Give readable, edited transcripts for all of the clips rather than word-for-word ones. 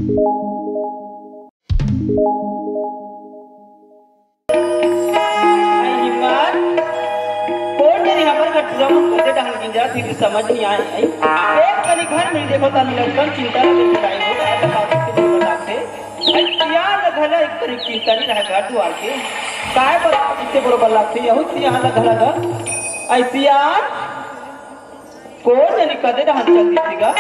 समझ नहीं आए एक कनी घर में देखो ता लड़कन चिंता में लड़ाई हो रहा है बात के बताते यार लगला एक करी चिंता नहीं रहा घर दुआर के काय पर इतने बरोबर लगती है उस यहां लगला घर ऐसी यार कौन नहीं कदे रहन चल दीजिएगा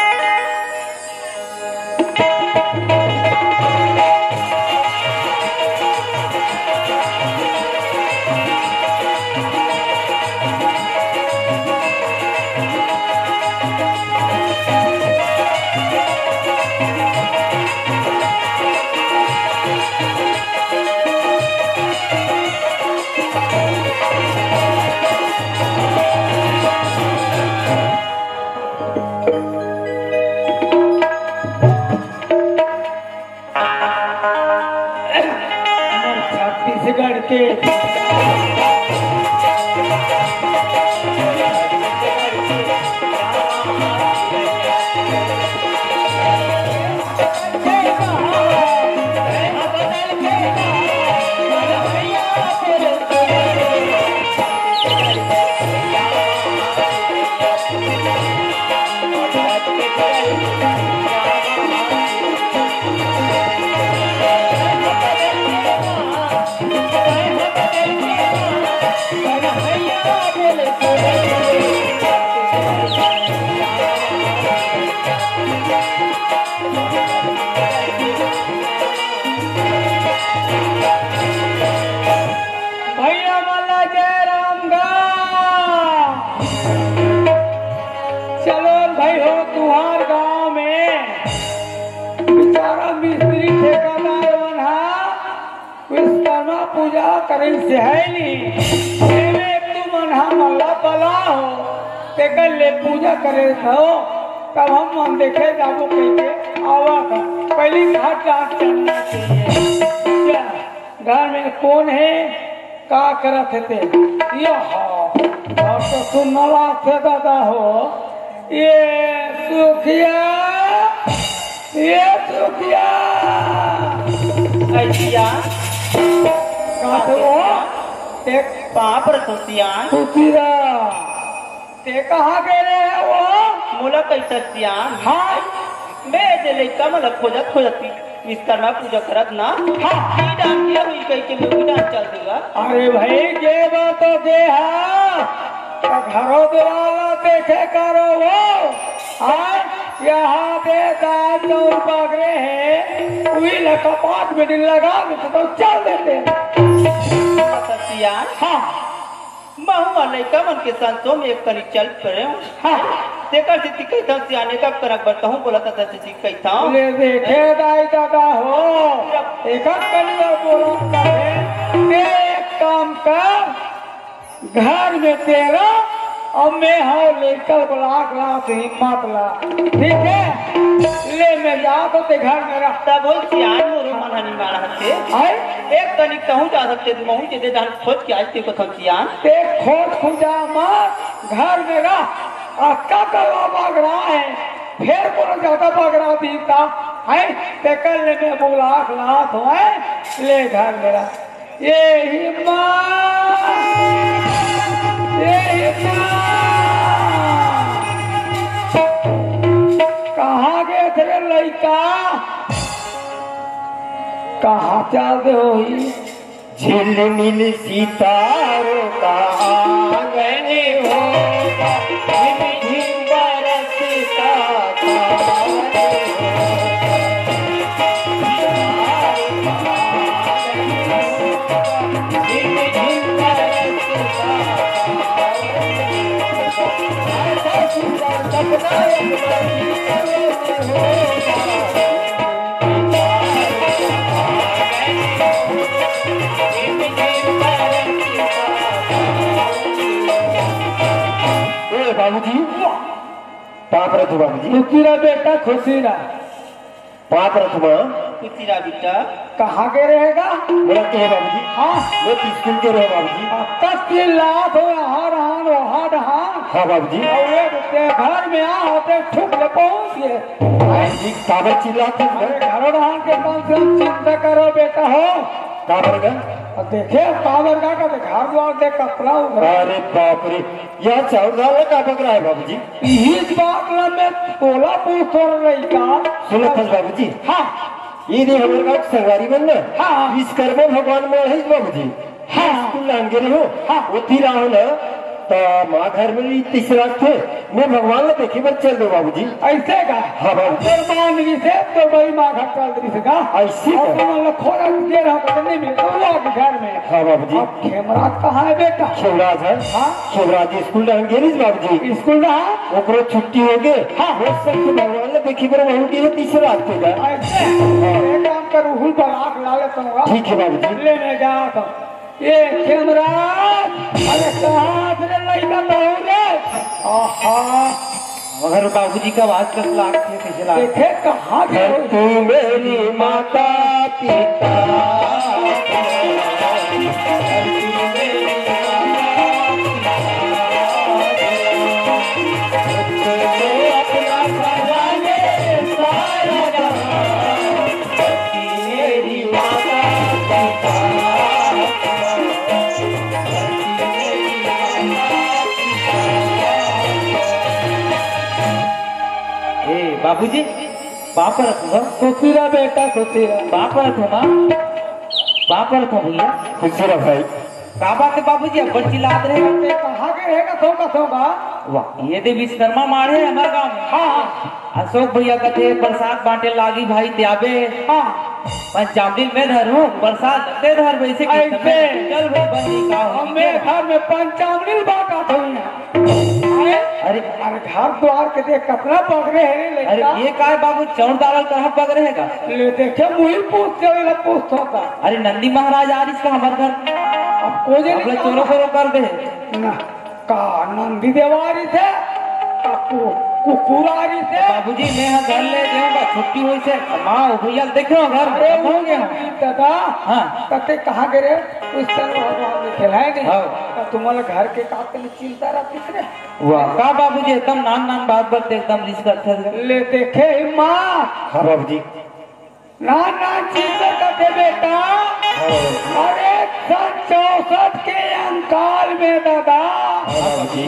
से है नहीं तुम अल्लाह बला हो ते कल ले पूजा करे हो तब हम देखे जाबो कहते आवा का पहली घाट डांट चलना चाहिए घर में कौन है का करत थे ये और तो सुनला से दादा हो ये सुखिया ऐसिया एक पाप रसोसियान सुखीरा ते कहाँ गए हैं वो मोला कैसा सियान हाँ मैं जे लइका मला खोजती विश्वकर्मा पूजा करत ना हाँ ई डांस किया हुई कह के मैं डांस चल देगा अरे भाई के बात तो दे हां घरों देवाला देखे करो वो हाँ यहाँ पे दाल चौर पकड़े हैं वही लगा 5 मिनट लगा तो चल देते हैं हाँ महू वाले का मन के संतों में एक करी चल पड़े हूँ हाँ देखा जितनी कहता हूँ सियाने का करक बढ़ता हूँ बोला था जी कहता हूँ ले देखे दाई दादा हो एक करी और बोला एक काम कर घर में तेरा और मैं हाँ लेकर ब्लाक ला हिम्मत ला ठीक है ले मैं जा तो ते घर में रखता बोल सियान मोरो मन हनी मारा हते हाय एक कनी कहूं जा सकते तुम हूं जे जान खोज के आज ते को थम सियान ते खोज खुजा मत घर में रह अक्का कला बागरा है फिर कोनो ज्यादा बागरा दीता है ते कल ले मैं ब्लाक ला तो है ले घर में रह ये हिम्मत कहाँ गए थे लड़का कहाँ चलते हो झिलमिल सितारों का आंगन होगा झिलमिल बरसता बाबूजी बाबूजी तेरा बेटा खुशी ना बाप रखमा कुछ बेटा कहाँ के रहेगा? बोला के है बाबूजी। हाँ वो स्कूल के रहे बाबूजी। तब 3 लाख हो वहाँ हाँ बाबूजी। घर में आ होते ठुक ले पहुँच गए। बाबूजी काबर चिल्लाते अरे घरों धान के कम से कम चिंता करो बेटा हो। काबर का देखे काबर का घर द्वार देख कपड़ा उधर। अरे बाप रे यह चावल दाल का बकरा है बाबूजी। इस बात में तोला पूछ रही का सुनो फस बाबूजी। हाँ ये नहीं हमारे गाँव संगवारी बनना। हाँ इस कर्म भगवान में है बाबूजी। हाँ स्कूल लांगे रहे हो। हाँ वो थी रहो ना तो माँ घर में तीसरा थे मैं भगवान ने देखी बस चल दो बाबूजी। ऐसे का हाँ बाबूजी। मानगी से तो बड़ी माँ घर चल रही का ऐसे खोरा दे रहा नहीं मिलता घर में। हाँ बाबूजी। अब खेमराज कहाँ है बेटा? खेमराज है। हाँ खेमराज स्कूल लांगे रही बाबूजी। स्कूल रहा ओकरो छुट्टी हो गए। हाँ वो सब भगवान ने देखी पर वहीं की तीसरा हफ्ते का। ऐसे एक काम कर उहुल पर आँख ला लेता हूँ। ठीक है बाबूजी। लेने जा तो ये खेमराज अरे कहाँ से लड़का बहुरे? मगर बाबूजी का आवाज कस लाख थे कैसे लाख देखे कहाँ गए? तू मेरी माता पिता बाबूजी बाप रखो खुशीरा बेटा खुशीरा बाप रखो माँ बाप रखो भैया खुशीरा भाई का बात है बाबूजी अब बड़ चिल्लात रहे कहाँ के रहेगा थोका वाह ये दे विश्वकर्मा मारे हमारे गाँव में। हाँ अशोक भैया कहते प्रसाद बांटे लागी भाई त्याबे। हाँ पंचामदिन में धरू प्रसाद लगते धर वैसे चल भाई बनी का हमें घर में पंचामदिन बाका अरे घर द्वार के देख कपड़ा पकड़े है। अरे ये काय बाबू चौड़ दावल कहाँ पक रहेगा? ले देखे मुही पूछ होता। अरे नंदी महाराज आ रही का हमारे घर अब कोई चोरो फोरो कर दे ना का नंदी देवारी थे कुकुरारी थे। बाबूजी मैं घर ले जाऊंगा छुट्टी हुई से माँ भैया देखो घर हो गया दादा। हाँ कते कहाँ गए उस तरह खिलाएंगे तुम्हारे घर के काते में चिंता रहती थे। वाह का बाबूजी एकदम नान बात बरते एकदम रिस्क अच्छा ले देखे माँ। हाँ बाबूजी। नान चिंता करते बेटा। अरे 64 के अंकाल में दादा बाबूजी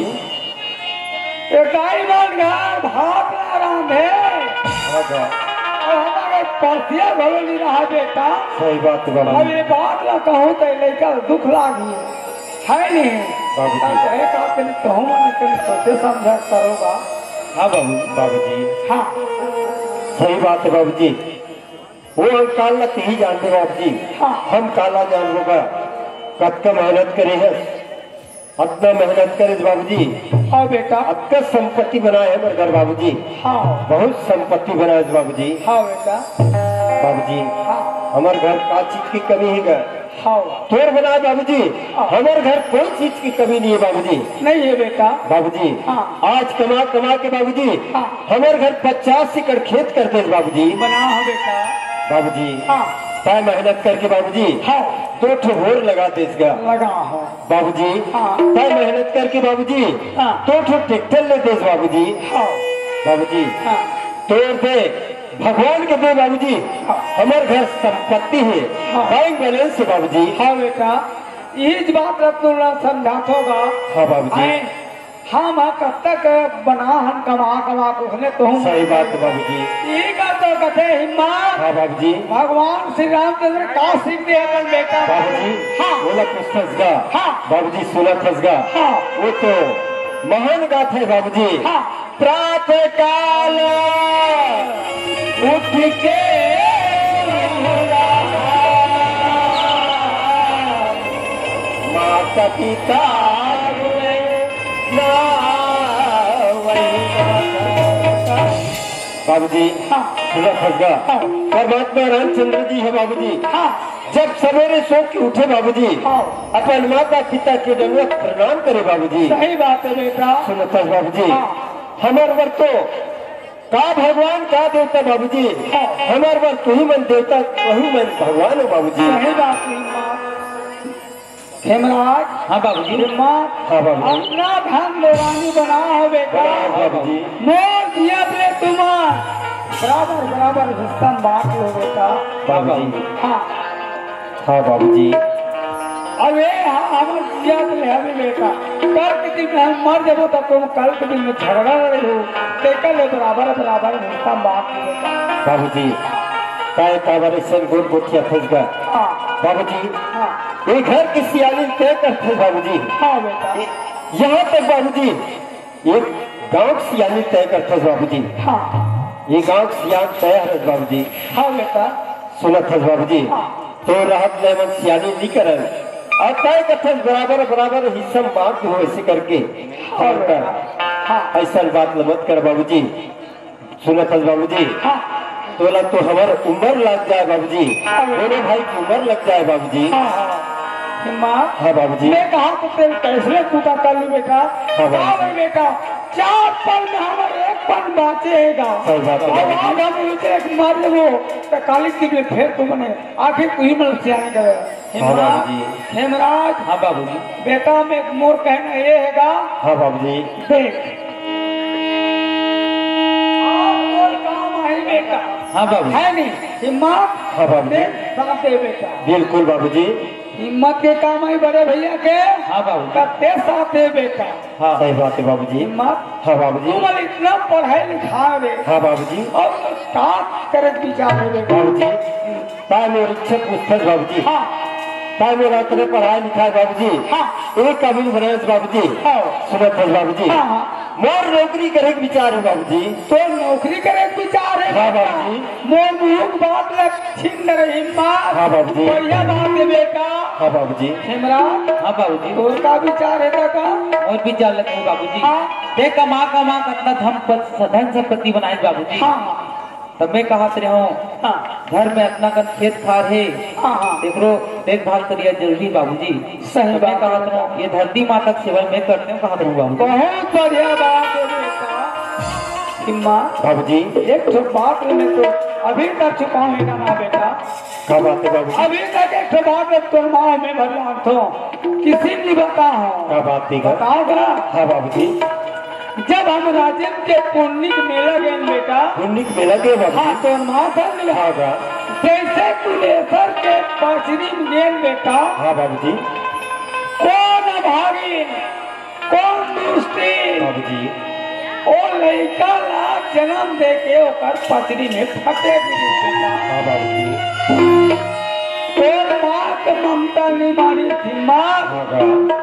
घर भाग आराम है हमारे पसिया भलो नहीं रहा बेटा। सही बात है अब ये बात ना कहूँ तो लड़का दुख लागी है नहीं कहूँ मैंने सोचे समझा करोगा। हाँ बाबूजी। हाँ सही बात है बाबूजी। वो अंकाल ना ही जानते बाबूजी। हाँ हम काला जान होगा कब का मेहनत करे है अपना मेहनत करे बाबूजी। हाँ बेटा आपका संपत्ति बनाए है मेरे घर बाबूजी। हाँ बहुत संपत्ति बनाए बाबूजी। हाँ बेटा बाबूजी हाँ हमारे घर का चीज की कमी है हाँ तोड़ बनाए बाबूजी। हमारे घर कोई चीज की कमी नहीं है बाबूजी। नहीं है बेटा बाबूजी। हाँ आज कमा के बाबूजी हाँ हमारे घर 50 एकड़ खेत करते हैं बाबूजी। बना है बेटा बाबूजी हाँ तय मेहनत करके बाबूजी हाँ 2 ठोर लगा देगा लगा हो बाबूजी। हाँ तय मेहनत करके बाबूजी हाँ 2 ट्रैक्टर ले दे बाबूजी। हाँ बाबूजी हाँ तोड़ दे भगवान के दे बाबूजी। हमारे घर संपत्ति है बैंक बैलेंस है बाबूजी। हाँ बेटा यही बात तुमने समझात होगा। हाँ बाबूजी। हम कब तक बना हम कमा उसने तो सही बात है बाबूजी। यही का तो कहते हिम्मत। हाँ बाबूजी। भगवान श्री रामचंद्र का सीखते हैं बेटा बाबूजी। हाँ बोला कुछ फंसगा। हाँ बाबूजी सुना फंसगा। हाँ वो तो महान गाथा है बाबूजी। हाँ प्रातः काल उठ के माता पिता बाबूजी। हाँ सुना फंसगा। हाँ परमात्मा रामचंद्र जी है बाबूजी। हाँ जब सवेरे सो के उठे बाबूजी हाँ अपन माता पिता के दंडवत प्रणाम करे बाबूजी। सही बात है बेटा। सुनो बाबूजी हाँ हमारे घर तो का भगवान का देवता बाबूजी, हमारे बार तू ही मन देवता, वही मन भगवान हो बाबूजी। सही बात नहीं माँ। हेमराज। हाँ बाबूजी। माँ। हाँ बाबूजी। अपना धन देवानी बना है बेटा। बाबूजी। मोर दिया रे तुम्हार बराबर बराबर हिस्सा बांट लो बेटा। बाबूजी। हाँ हाँ बाबूजी। अबे हमार दिया ले हमें बेटा, कल के दिन में हम मर जाबो तो तुम कल के दिन में झगड़ा लड़े हो, तेकर ले बराबर बराबर हिस्सा बांट लो बेटा। बाबूजी काय काबर ऐसे गोल गोठिया फंस गया हाँ बाबूजी। हाँ ये घर की सियाली तय करते बाबूजी। हाँ बेटा। यहाँ तक बाबूजी एक गांव की सियाली तय करते बाबूजी। हाँ ये गांव की सियाल तय है बाबूजी। हाँ बेटा। सुनत है बाबूजी। तो राहत लेवन सियाली नहीं करे और तय करते बराबर बराबर हिस्सा बांट हो ऐसे करके। हाँ ऐसा बात मत कर बाबूजी। सुनत है बाबूजी। हाँ तोला तो हमार उम्र लग जाए बाबूजी, मेरे भाई की उम्र लग जाए बाबूजी। हाँ हाँ माँ। हाँ बाबूजी। मैं कहा तो तेरे कैसे पूरा कर लूँ बेटा। हाँ बाबूजी। हाँ बेटा, 4 पल में हमारे 1 पल बचेगा। सही बात है अब बाबूजी। हम एक मार देवो तो काली की में फिर तुमने आखिर तू ही मन सियानी करे। हाँ बाबूजी। हेमराज। हाँ बाबूजी। बेटा में मोर कहना ये हैगा, हाँ बाबूजी। देख और काम आई बेटा। हाँ बाबूजी। है नहीं हिम्मत। हाँ बाबूजी। साथ दे बेटा, बिल्कुल बाबूजी। हिम्मत के काम आई बड़े भैया के। हाँ बाबूजी। कते साथ दे बेटा। हाँ सही बात है बाबूजी। हिम्मत। हाँ बाबूजी। तुम इतना पढ़ाई लिखा रे हाँ बाबूजी। और स्टार्ट करे विचार है बेटा। बाबूजी ताय मेरे इच्छा पूछते बाबूजी। हाँ ताय मेरा तेरे पढ़ाई लिखा बाबूजी। हाँ एक काबिल बने बाबूजी। हाँ सुनत है बाबूजी। हाँ हाँ मोर नौकरी करे के विचार है बाबूजी। तो नौकरी करे विचार है हाँ बेटा। बाबूजी। मोर मुंह बात लग छीन रहे हिम्मत। हाँ बाबूजी। बढ़िया बात है बेटा। हाँ बाबूजी। हेमराज। हाँ बाबूजी। तोर का विचार है बेटा। और भी चाल लगे बाबूजी। हाँ देख कमा कितना धन संपत्ति बनाए बाबूजी। हाँ तब मैं कहा रहे हूँ हाँ घर में अपना कर खेत खार है, हाँ हाँ देखो देखभाल करिए जरूरी बाबूजी। सही तब मैं बात कहा है। रहा हूँ ये धरती माता की सेवा मैं करते हूँ कहा हूँ बाबूजी। बहुत बढ़िया बात है बेटा। हिम्मत। बाबूजी। एक तो बात में तो अभी तक छुपाऊंगा ना बेटा। क्या बात है बाबूजी। अभी तक एक तो बात है तो माँ में भरला तो किसी ने बताओ। क्या बात है बताओगा। हाँ बाबूजी। जब हम राजेंद्र के पुण्य मेला गए बेटा। पुण्य मेला के हाँ बाबूजी। तो माँ समझ हाँ गा। जैसे कुलेश्वर के पचरी में गेल बेटा। हाँ बाबूजी। कौन अभागी कौन दुष्टी बाबूजी। ओ लड़का ला जन्म दे के ओकर पचरी में फटे गिरी बेटा। हाँ बाबूजी। और माँ के ममता नहीं मारी थी माँ। हाँ गा।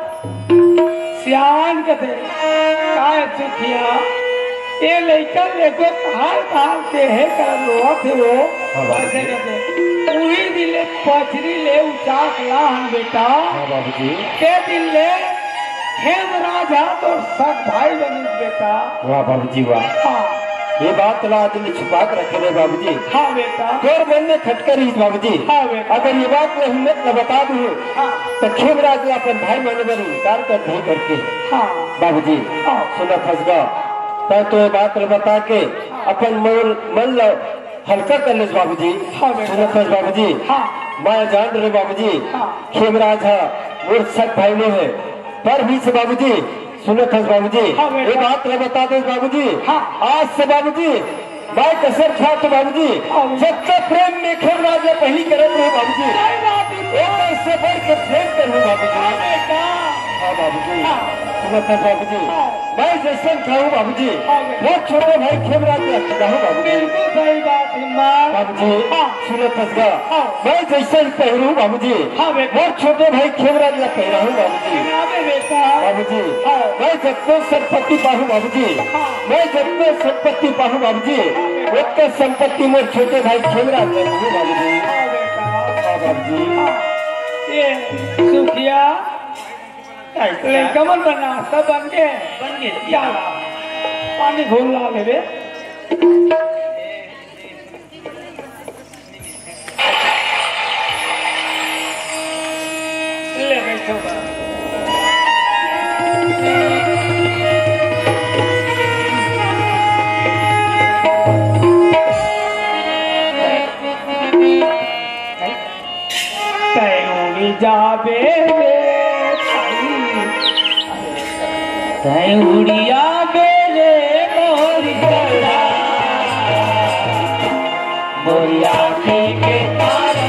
सियान के थे काय सुखिया ये लड़का लेको हाल के है कर लो थे वो। हाँ बाबूजी। ऐसे कहते पूरी दिले पचरी ले उचाक ला हम बेटा। हाँ बाबूजी। के दिल ले हेम राजा तो सग भाई बनी बेटा। वाह बाबूजी वाह। हाँ ये बात ला दिल छुपा के रखे रे बाबूजी। हाँ बेटा। तोर मन में खटकर ही बाबूजी। हाँ बेटा। अगर ये बात में हिम्मत न बता दूँ हाँ तो खेमराज अपन भाई माने पर इनकार कर नहीं करके। हाँ बाबूजी हाँ सुना फंस गया तो ये बात बता के अपन मन लो हल्का कर ले बाबूजी। हाँ बेटा। सुना फंस बाबूजी। हाँ मैं जान रहे बाबूजी हाँ। खेमराज है वो सब भाई में है पर भी से बाबूजी। सुनो फंस बाबूजी। हाँ बेटा। ये बात बता दो बाबूजी। हाँ। आज से बाबूजी मैं कसर खा तो बाबूजी हाँ। जब तक प्रेम में खेमराज ने पहली करत रहे बाबूजी सही बात है। एक इससे बढ़ के प्रेम करूँ बाबूजी। हाँ बेटा। हाँ बाबूजी। हाँ। सुनो फंस बाबूजी। हाँ। मैं जैसे खाऊं बाबूजी हाँ बेटा। वो छोटे भाई खेमराज ने चाहूँ बाबूजी। बिल्कुल सही बात है माँ। बाबूजी हाँ। सुनो फंस गया हाँ। मैं जैसे पहनूं बाबूजी हाँ बेटा। वो छोटे भाई खेमराज ने पहनाऊं बाबूजी। पहनावे बेटा। बाबूजी हाँ। मैं जब तक संपत्ति पाहूं बाबूजी हाँ। मैं जब तक संपत्ति पाहूं बाबूजी उतने संपत्ति में छोटे भाई खेमराज ने कहूँ बाबूजी। हाँ बेटा। हाँ बाबूजी। ये सुखिया कमल बना सब बन गए क्या पानी घोल ला ले ले बैठो उड़ जावे तय उड़िया बेरे मोरी चला मोरी आँखी के तारे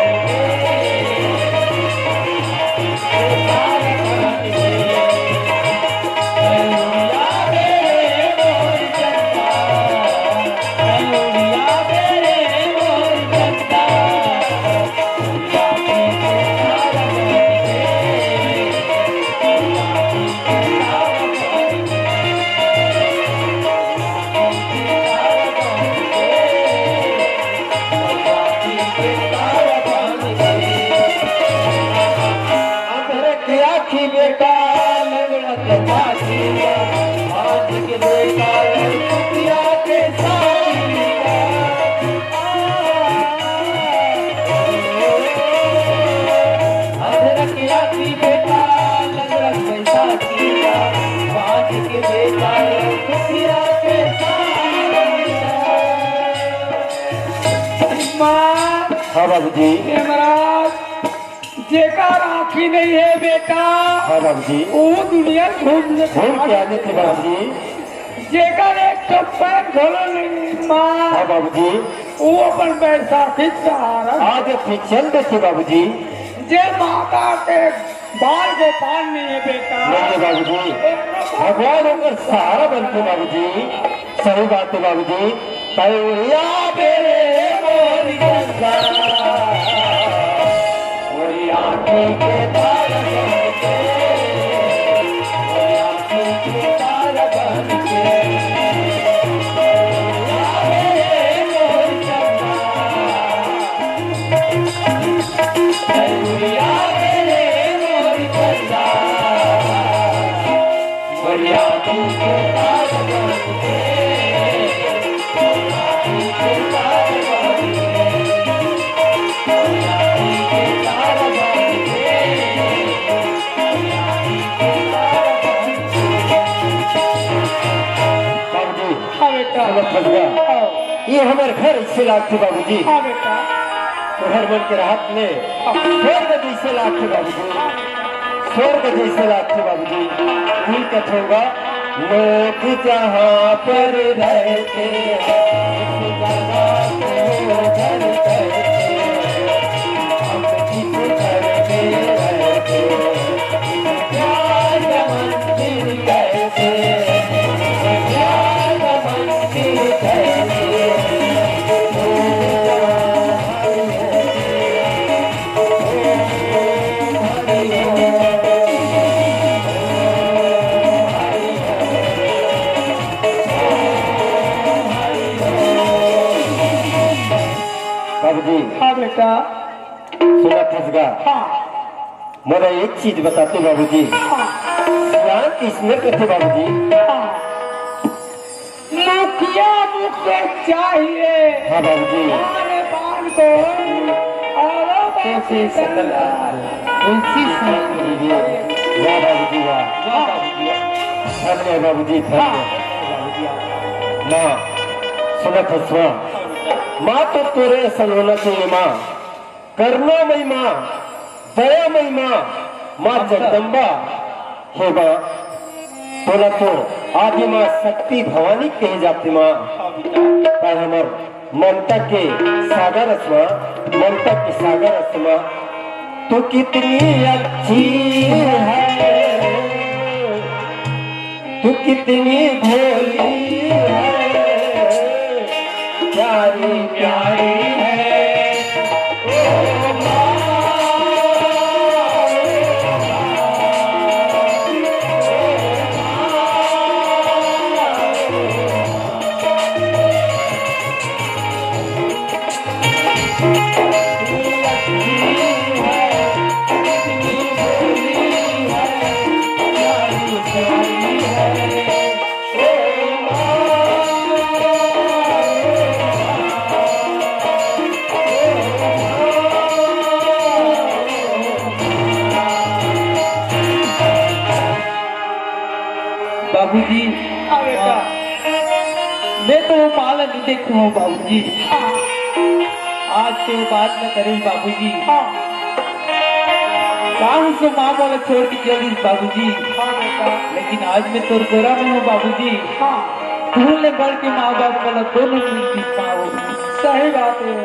हाँ बाबू जी। महाराज जेकर आँखी नहीं है बेटा, हाँ बाबू जी। वो दुनिया घूम के आने थे बाबू जी। जेकर एक तो पैर खोलो नहीं माँ, हाँ बाबू जी। वो अपन पैसा खींचा आज चल देते बाबू जी। जे माता के बाल को पान नहीं है बेटा। नहीं बाबू जी, भगवान होकर सहारा बनते बाबू जी। सही बात है बाबू जी। ये हमारे घर इससे लागते बाबू जी। हाँ बेटा। घर बन के राहत में स्वर्ग जैसे लागते बाबू जी। स्वर्ग जैसे लागते बाबू जी। भूल कथोगा लोग जहाँ पर रहते हाँ बेटा। सुना फंसगा। हाँ। मेरा एक चीज बताते बाबूजी। हाँ। सियान किसने कहते बाबूजी? हाँ। मुखिया मुझसे चाहिए। हाँ बाबूजी। हमारे बाल को कैसे सकल उनसी बाबूजी वाह धन्य बाबूजी धन्य। माँ सुना फंसवा माँ तो तेरे असल होना चाहिए माँ। करुणामयी माँ, दयामयी माँ, माँ जगदम्बा हे माँ। बोला तो आदि माँ शक्ति भवानी कही जाती माँ। पर हमार ममता के सागर असमा, ममता के सागर असमा। तू कितनी अच्छी है, तू कितनी भोली है, प्यारी प्यारी है। बाबूजी मैं तो वो पालन नहीं देखता हूँ बाबूजी। आज तो बात न करें बाबूजी। काम से माँ बोले छोड़ के चली बाबूजी। हाँ बेटा, लेकिन आज मैं तोर गोरा में हूँ बाबूजी। हाँ, तूने बढ़ के माँ बाप बोला दोनों मिलती पाओ। सही बात है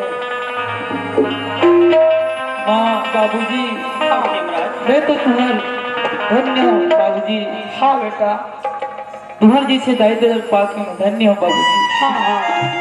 माँ बाबूजी। हाँ मैं तो तुम्हारे धन्य हूँ बाबूजी। हाँ बेटा, तुम्हारे जैसे दायित्व पास में धन्य हूँ बाबूजी। हाँ हाँ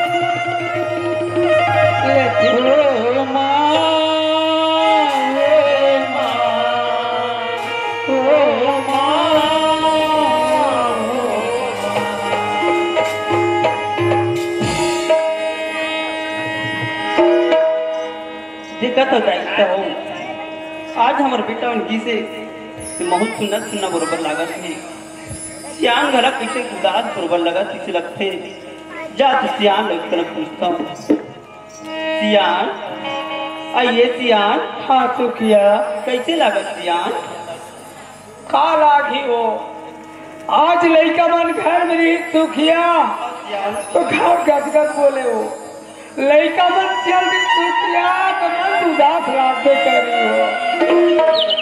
देखा तो दायित्व हो आज हमारे बेटा उनकी से बहुत सुनना बरोबर लागत है। सियान घरा पीछे उदास बरोबर लगा किसी लगते जा तो सियान लोग तरफ पूछता हूँ। सियान आइए सियान। हाँ तो किया कैसे लगा सियान? का लागी हो आज लड़का मन घर में रही सुखिया तो घर गदगद बोले हो लड़का मन चल रही सुखिया तो मन उदास रास्ते कर रही हो।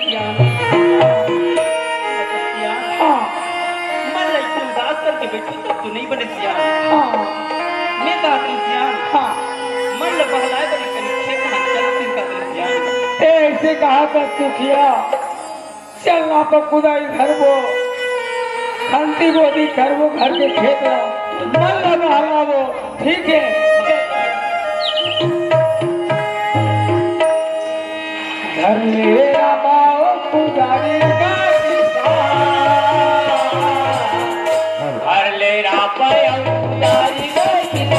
हाँ मन लड़के उदास करके बैठो तब तो नहीं बने सियान। हाँ मैं कहा तू सियान। हाँ मन बहलाए बने कहीं सियान ऐसे कहा कर सुखिया चलना तो खुदा घर वो खंती बोदी घर वो घर के खेत मन लगा वो ठीक है। घर मेरा बाओ पुजारी का घर ले रापाया पुजारी का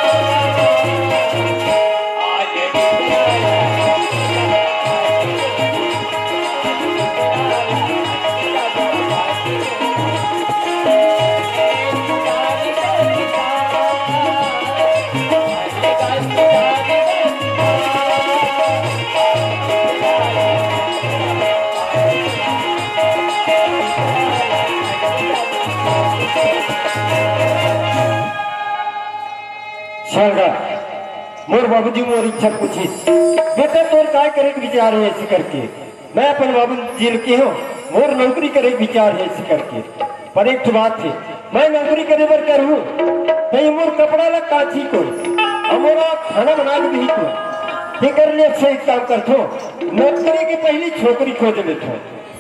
मोर बाबूजी मोर इच्छा पूछी बेटा तोर काय करे के विचार है ऐसे करके। मैं अपन बाबूजी के हूँ मोर नौकरी करे के विचार है ऐसे करके। पर एक बात है मैं नौकरी करे बर करूँ नहीं मोर कपड़ा ला काची को मोरा खाना बना के भी को कर लिए अच्छा एक काम करथो नौकरी के पहली छोकरी खोज लेथो।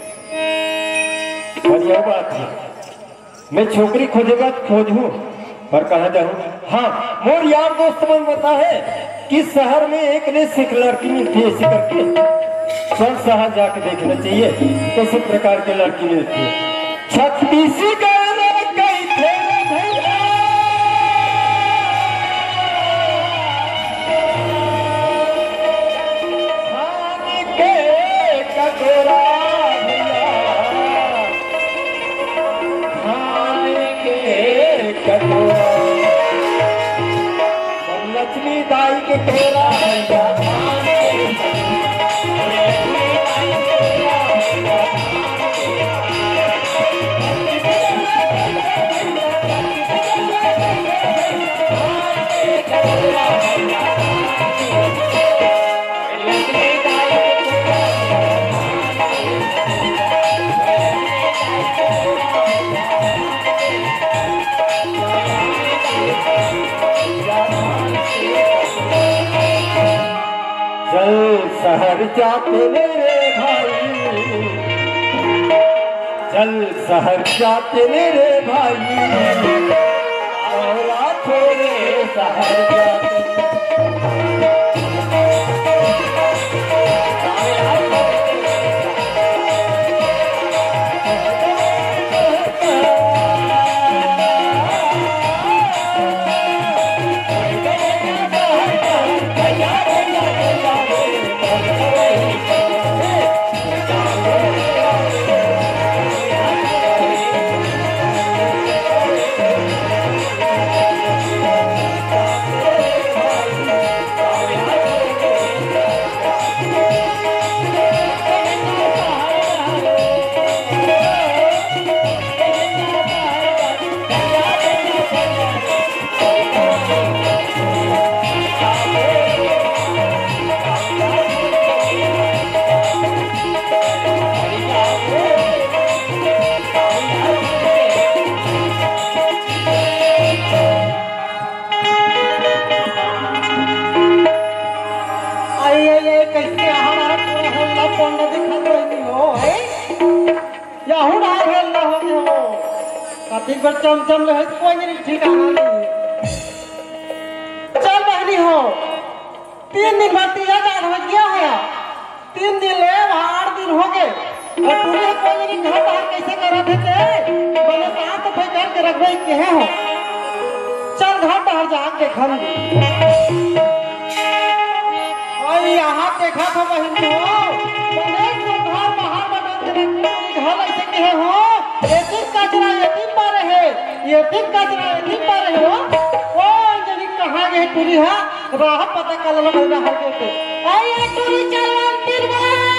बढ़िया बात है मैं छोकरी खोजे बात खोज हूँ पर कहा जाऊँ। हाँ मोर यार दोस्त मन बता है कि शहर में एक ने सिख लड़की मिलती है ऐसे करके सब शहर जाके देखना चाहिए कैसे प्रकार की लड़की मिलती है। छत्तीसी का लक्ष्मी दाई के तेरा शहर जाते मेरे भाई चल शहर जाते मेरे भाई और थोड़े शहर जाते पंडा दिखा नहीं हो है या हूं ना भेल ना हो कथी पर चमचम रहे कोई नहीं ठिकाना नहीं चल बहनी हो 3 दिन बाद तीजा जान हो गया है 3 दिन ले 8 दिन हो गए और पूरे कोई नहीं घर बाहर कैसे करा देते बोले कहां तो भाई घर के रखबे के है हो चल घर बाहर जा देखम और यहाँ देखा था बहनी हो बोले तो घर बाहर बना के रखे घर ऐसे के हो एक कचरा यतीम पर है यतीम कचरा यतीम पर है हो ओ अंजलि कहां गई पूरी है राह पता कर लो मेरा हर के आई टूरी चलवा फिरवा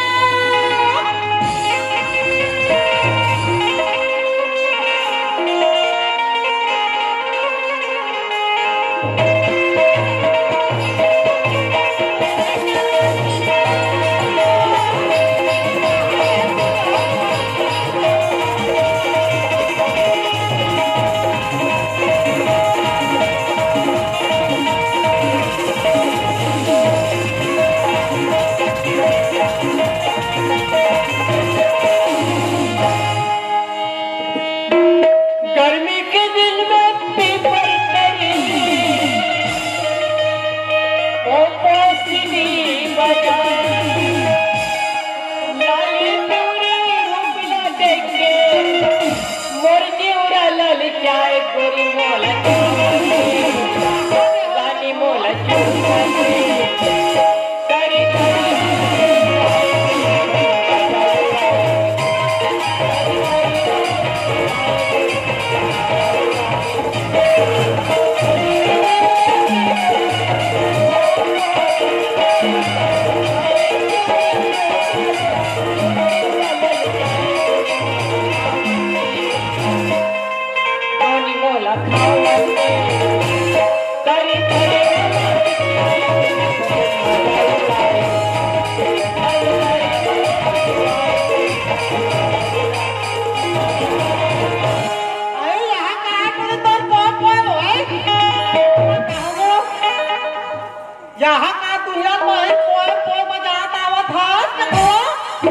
यहाँ का दुनिया में कोई कोई बजाता आवत है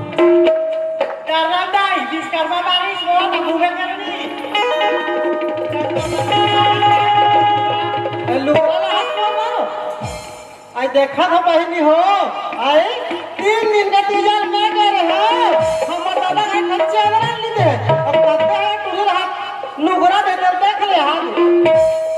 करना नहीं विश्वकर्मा बारिश हो ना घूमे करनी लुकड़ा हाथ में मारो आई देखा था बहनी हो आई 3 दिन का तीजल में गए हो हमर दादा के खच्चे वाला ली दे अब कहते हैं तुझे हाथ लुकड़ा दे दे देख ले हाथ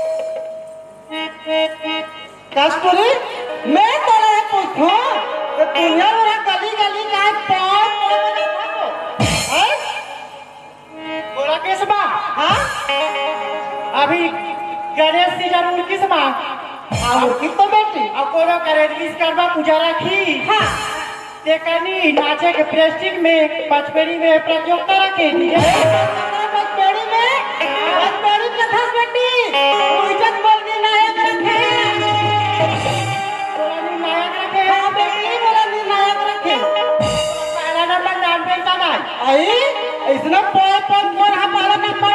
कस्तूरी मैं तोरा पूछो तो दुनिया में गली गली का पांच बजा था हैं बोला किस बा हां अभी गणेश सीजन उनकी बा और की तो बेटी अब कोनो करे विश्वकर्मा पूजा रखी हां देखनी नाचे के प्रेस्टिक में पचपेड़ी में प्रतियोगिता रखी दिए पचपेड़ी कथा बेटी इज्जत बोल के नायक रखे आई इसने कौन रहा पाला नंबर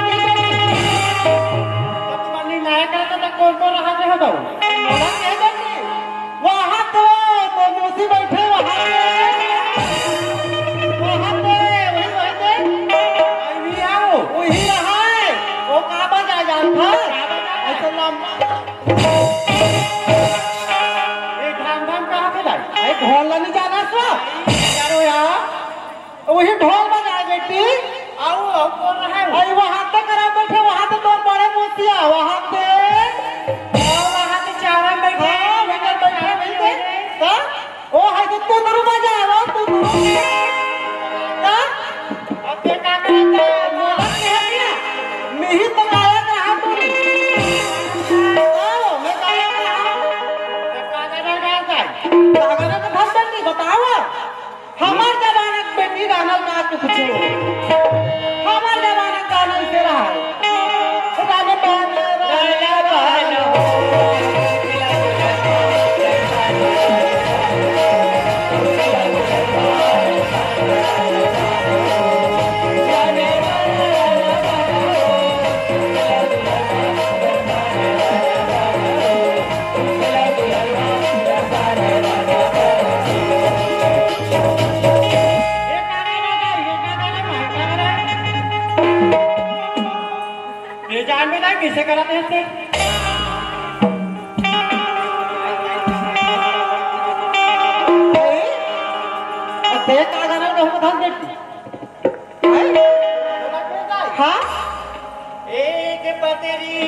मनी नायक का तो कौन रहा है हो मोला कह बेटी वहां तो मौसी बैठे वहां पे वही आओ वही रहा है वो का बजा जानता ऐसा लंबा एक धाम धाम कहां पे जाए एक ढोल नहीं जाना सो यारो यार वही ढोल बजा बेटी आओ कौन है भाई वहां तक करा बैठे वहां तो दो बड़े मोतिया वहां पे चारा बैठे हां ओ है तो तू दरू बजा वो तू हां अब ये का करते मोला के है मैं ही तो गायक रहा तू आओ मैं गायक रहा का गाना का बेटी बताओ हमार जमाना बेटी गाना का कुछ हमार जमाना गाना से रहा है गाने गाना से हाँ एक पतरी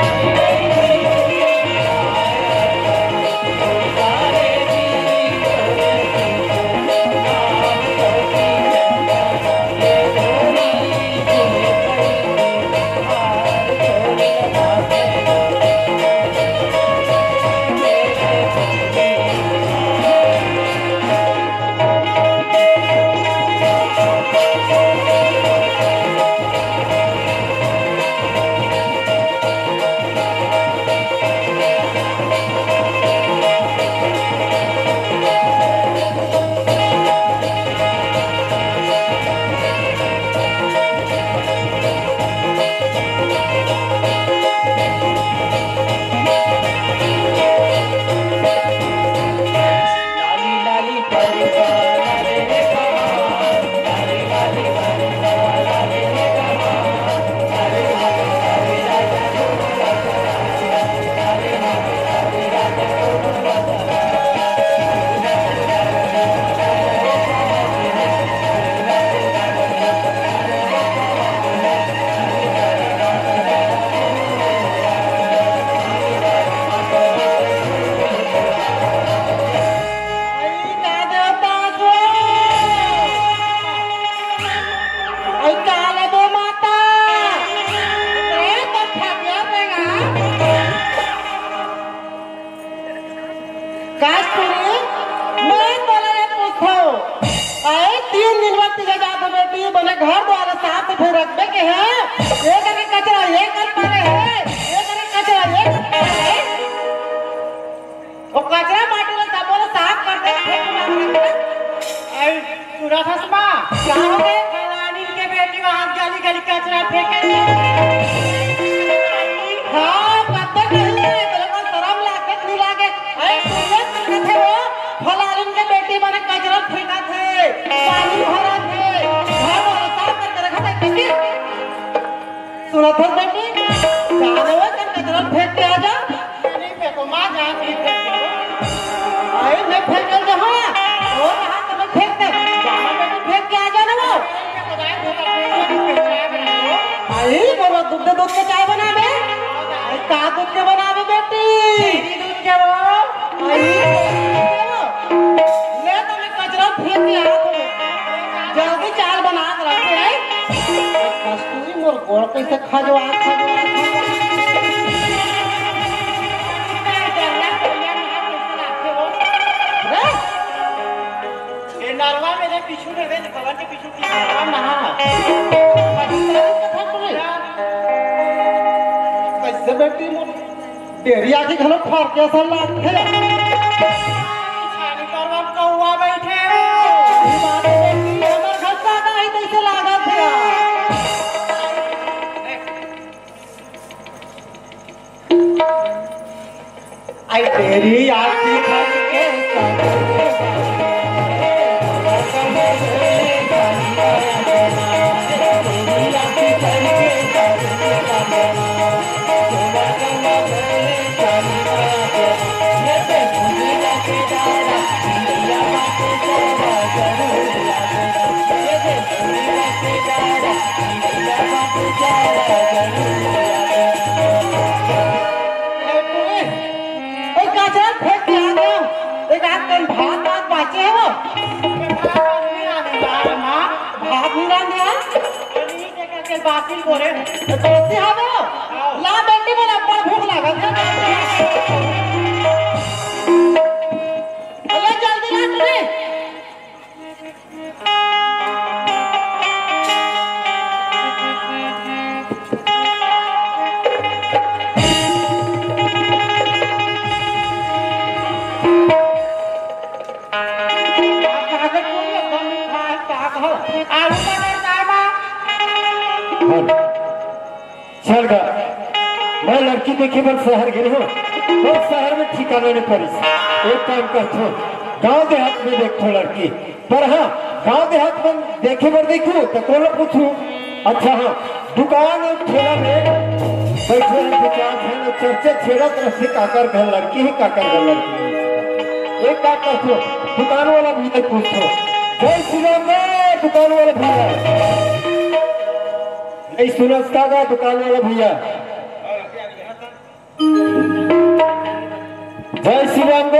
घर द्वारा साफ फिर रखबे के है ये करे कचरा ये कर पाले है ये करे कचरा ये कर पाले है और कचरा माटी में सब बोले साफ कर दे ऐ पूरा हसमा क्या हो गए फलानी के बेटी वहां गली गली कचरा फेंके हां कत्ते कहीं है तेरे को शर्म लागे नहीं लागे ऐ पूरे करके थे वो फलानी के बेटी माने कचरा फेंका थे पानी भरा थे सुना था बेटी जाने वो कचरा फेंक के आ जा नहीं फेंको मां जा फेंक आए मैं फेंक दे हां वो रहा तो मैं फेंक दे जाना बेटी फेंक के आ जा ना वो आई बोलो दूध के चाय बनावे आई का दूध के बनावे बेटी तेरी दूध के वो आई ले तो मैं कचरा फेंक के आ तो जल्दी चाय बना के रखे है कस्तूरी मोर गोड़ कैसे खा जो आ ये नरवा मेरे पीछू रे वे भवन के पीछू की नहा कैसे बेटी मोर डेरिया की घलो फाड़ के असर लागथे छानी करवा कौवा बैठे ई बात बेटी हमर घसा का ही कैसे लागत है आई तेरी आरती करके बातिल बोले दोस्ती हवे ला बेटी बोला बड़ भूख लागल है अरे जल्दी ला तू चल गा मैं लड़की देखे पर शहर गई हूँ तो शहर में ठिकाने नहीं पड़ी एक काम करते गांव देहात में देखो लड़की पर हाँ गांव देहात में देखे पर देखूं तो कौन पूछूं अच्छा हाँ दुकान और ठेला में बैठे विचार है चर्चा छेड़ा तरफ से काकर घर लड़की ही काकर घर लड़की एक काकर तो दुकान वाला भी तक पूछो जय श्री राम में दुकान वाला भैया नहीं सुनस्ता का दुकान वाला भैया जय श्री राम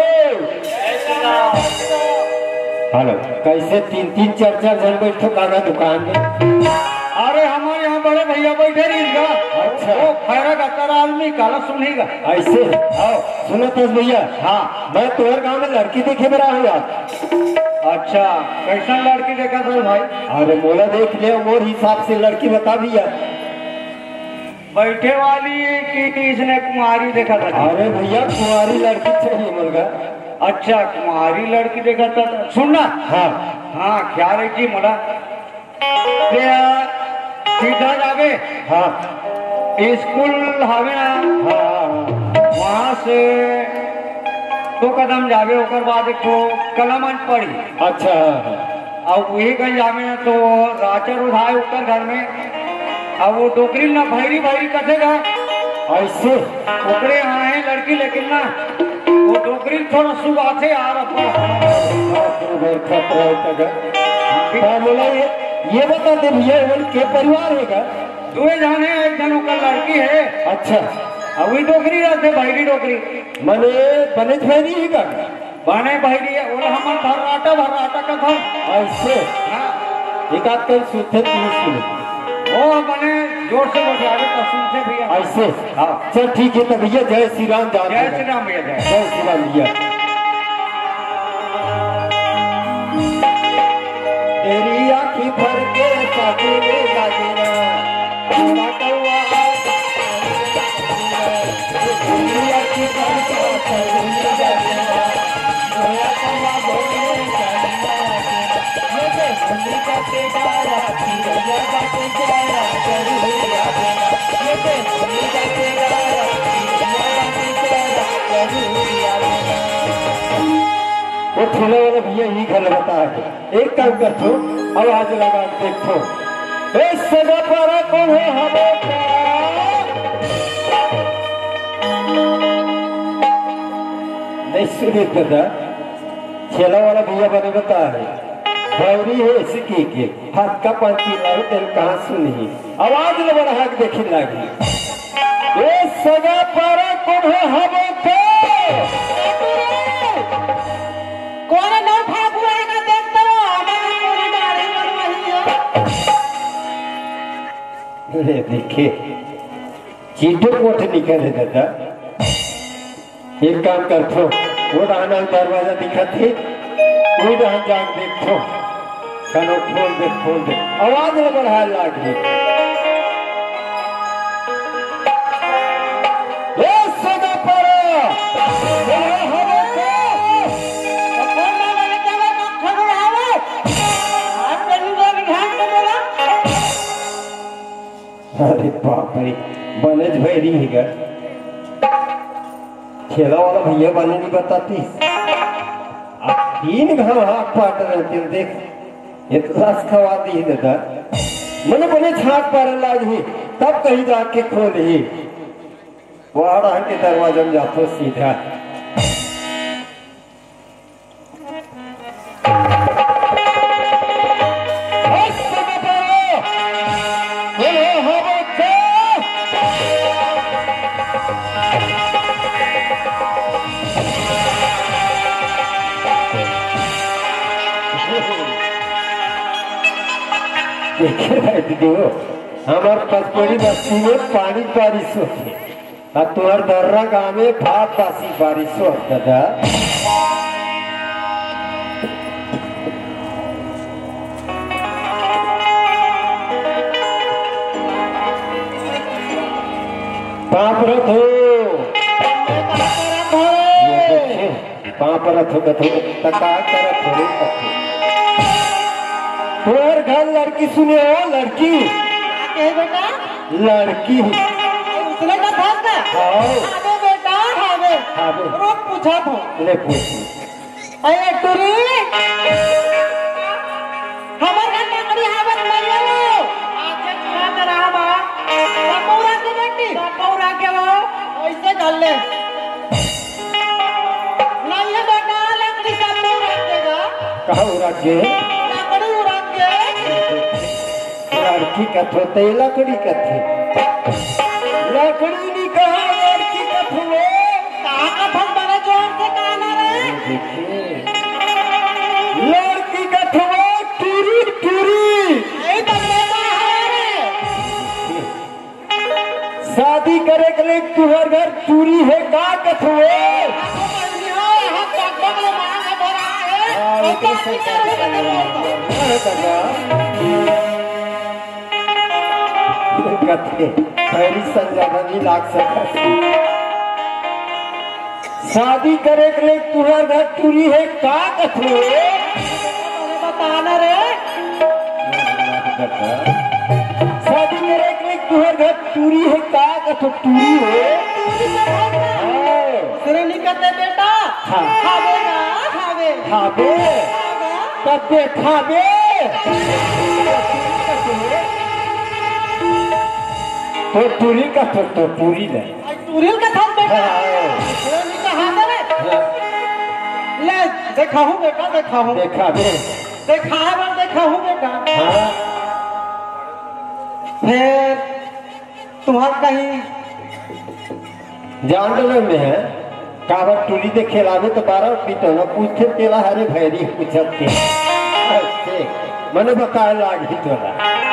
हेलो कैसे तीन तीन चार चार जन बैठो काका दुकान में अरे हमारे यहाँ बड़े भैया बैठे रहेगा। अच्छा वो खैरा का तर आदमी काला सुनेगा ऐसे आओ सुनो तस भैया हाँ मैं तुम्हारे गांव में लड़की देखे बड़ा हूँ अच्छा कैसा लड़की देखा था भाई? अरे मोला देख ले मोर हिसाब से लड़की बता भैया बैठे वाली की इसने कुमारी देखा था? अरे भैया कुंवारी लड़की चाहिए मुर्गा। अच्छा कुमारी लड़की देखा था सुनना हाँ हाँ क्या रही थी मोला सीधा जावे हाँ स्कूल हवे ना हाँ वहाँ से 2 कदम जावे ओकर बाद एक कलमंच पड़ी अच्छा और वही कहीं जावे ना तो राचर उठाए ऊपर घर में अब वो डोकरी ना भैरी भैरी कथेगा ऐसे ओकरे यहाँ है लड़की लेकिन ना वो डोकरी थोड़ा सुबह से आ बोला ये बता दे भैया के परिवार होगा? 2 जन है एक जन का लड़की है। अच्छा अब वही डोकरी रहते भैरी डोकरी मने बनेज भैरी ही का बने भैरी है बोला हमार भर्राटा का था ऐसे हाँ एक आध कल सुनते सुने वो बने जोर से बोले तो सुनते भैया ऐसे हाँ चल ठीक है तो भैया जय श्री राम जय श्री राम भैया जय श्री राम भैया तेरी आँखी भर के साजने गाजना तेरी आँखी भर के साजने गाजना रोया कौवा बोले गाजना ये भूमि का तेरा रोया बाटे जाया करूँगा ये भूमि का तेरा रोया बाटे जाया करूँगा वो ठेले वाला भैया ही घर बता है एक काम कर दो आवाज लगा देखो इस जगह पर कौन है हमें नहीं सुने दादा ठेला वाला भैया बने बता है भौरी है इसकी के हाथ का पांची लाओ तेल कहाँ सुनी आवाज लगा रहा देखी लगी इस जगह पर कौन है हमें कौन ना ठाकुर है ना देखता हो हमारे कोई डाले बनवाई अरे देखे चीटो कोट निकले दादा एक काम करतो वो रहना दरवाजा दिखत है वो रहन जाग देखो कनो खोल दे आवाज न बढ़ा लाग गई ए सदा पर अरे बाप रे बनेज भैरी है गा ठेला वाला भैया बने नहीं बताती अब 3 घाव हाथ पाट रहते देख इतना खवा दी दादा मैंने बने छाट पार लाज ही तब कहीं जाके खोल ही वहां के दरवाजा में जातो सीधा हमारे पचपड़ी बस्ती में पानी बारिश होती और तुम्हारे दर्रा गाँव में भाप बासी बारिश होता था पापरथ हो पापरथ हो कथो तका करत हो तुम्हारे घर लड़की सुने हो लड़की बेटा लड़की उसने का था ना हावे बेटा हावे रोज पूछा था ले पूछ अरे टुरी हमार घर में कड़ी हावत नहीं हो आज क्या तेरा बा पौरा की बेटी पौरा निकाल ले। नहीं है बेटा, लकड़ी का तो रख देगा। कहाँ उड़ा के? लकड़ी उड़ा के। लड़की का होते लकड़ी का थे। लकड़ी निकाल लड़की का थे। कहाँ का फल बने जोर से कहना रे? देखिए लड़की का थे टूरी टूरी। शादी करे के लिए तुहर घर टूरी है का कथुए? पहली संजानी लाग सकती। शादी करे के लिए तुहर घर टूरी है का कथुए? बताना रे। शादी करे के लिए तुहर घर टूरी है का कथो टूरी है? दूसरे निकलते बेटा। खावेगा खावे खाबे तब खाबे। तो टूरी का तो पूरी नहीं। टूरिल का था बेटा। दूसरे निकल रे। ले देखा हूँ बेटा, देखा हूँ। देखा बे देखा है बार देखा हूँ बेटा। हाँ फिर तुम्हारा कहीं जानडल में है कावत टूरी दे खेलावे तो 12 पीतो न पूछे तेला हरे भैरी पूछत के अच्छे मने बताए लागी तोला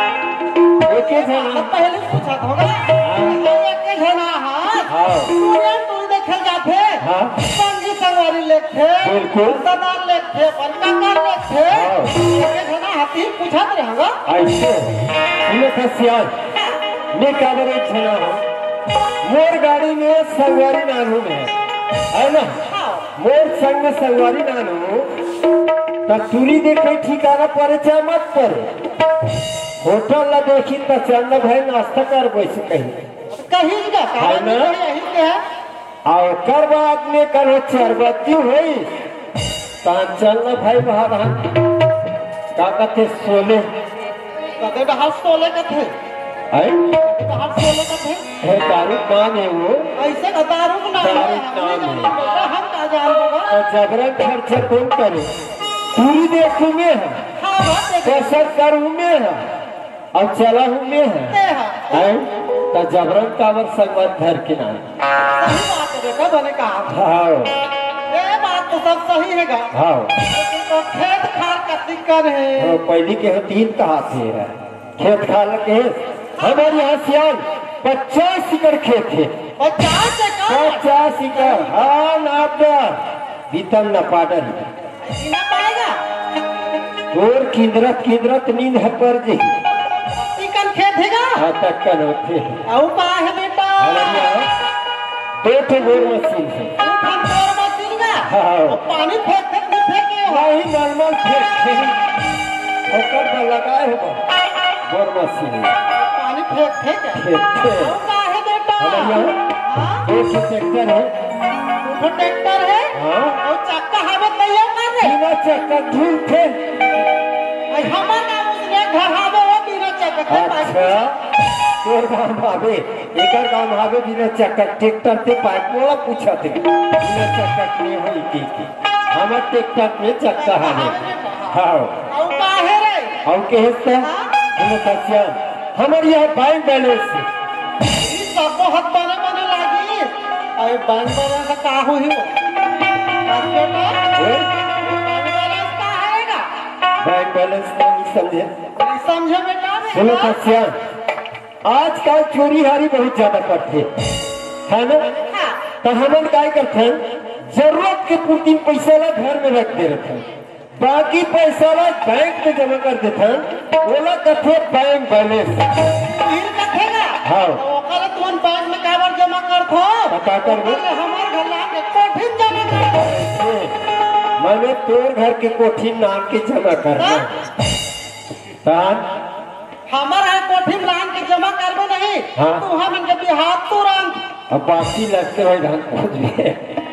एक जना पहले पूछा होगा। एक जना हां तू देखे जाते। हां संगी संगवारी लेखे बिल्कुल सदान लेखे बनकाकार लेखे। एक जना हाथी पूछत रहेगा। ऐसे इने फसियाल ने काबर एक जना हो मोर गाड़ी में संगवारी नानू में है ना? मोर संग संगवारी नानू तब टूरी देखे ठिकाना परे चाहे मत परे। होटल ला देखी तो चंद भाई नाश्ता कर बैसे कहीं का है ना? यही के है। और कर बाद में करो चरबत्ती हुई चंद भाई बाहर का कहते सोले कदे बाहर सोले का थे। है बाहर सोले का थे। दारू नाम है वो। ऐसे का दारू ना दारू नाम है। बेटा हम का जान होगा। और जबरन खर्चा कौन करे? पूरी देखू में है हां बात देख पैसा करू में है और चला हूँ में है तो जबरन कावर संगवार घर के नाम। सही बात है बेटा बने कहा। हाँ ये बात तो सब सही है। हाँ तो खेत खार का दिक्कत है। पहली के तीन कहा थे खेत खाल के हमारे यहाँ सियाल 50 एकड़ खेत है। 50 एकड़ हाँ नापदा बीतम न पाडल ना पाएगा। और किंदरत नींद है पर जी चिकन खेत है। हाँ तक्कन होते हैं। औ का है बेटा? दो बोर मशीन है। मोर मशीन का। हाँ पानी फेंक फेंके नहीं नॉर्मल फेंक ओकर पर लगाए हो बोर मशीन पानी फेंक फेंके। खेत औ का है बेटा? हमारे यहाँ हां 2 ट्रैक्टर है। 2 ट्रैक्टर है। हाँ और चक्का हवा तैयार कर रहे। बिना चक्का धूल थे। हमारा नाम उसने घर हवा वो बिना चक्का के। अच्छा तोर गाँव भावे एकर गाँव भावे बिना चक्का ट्रैक्टर से पाइप मोला पूछा थे बिना चक्का नहीं हुई की हमारे ट्रैक्टर में चक्का है। हाँ औ का है रे? और के हिस्सा बिना खर्चा हमारे यहाँ बैंक बैलेंस ई सब बहुत बने बने लागी। अरे बैंक बैलेंस का हुई हो? बेटा बैंक बैलेंस नहीं समझे समझे बेटा। बोलो खर्चा आजकल चोरी हारी बहुत ज्यादा करते है ना? तो हम क्या करते हैं जरूरत के पूर्ति पैसा ला घर में रख दे रहे हैं बाकी पैसा ला बैंक में जमा कर देते हैं बोला कथे बैंक बैलेंस। हाँ तुम बैंक में काबर जमा करथो? पता कर हमारे घर लाके कोठी जमा कर। मैंने तोर घर के कोठी नाम के जमा करना हमारा कोठी लान के जमा करबो नहीं। हाँ? तू हम इनके बिहार तुरंत अब बाकी लगते हुए धान पहुंच गए